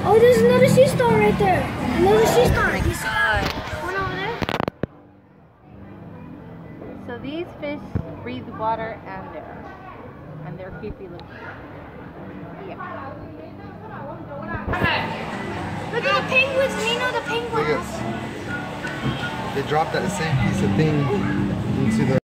Oh, there's another sea star right there. Another sea star. Oh my God. One over there. So these fish breathe water and air. And they're creepy looking. Yeah. Look at the penguins, Nino, the penguins. They dropped that same piece of thing into the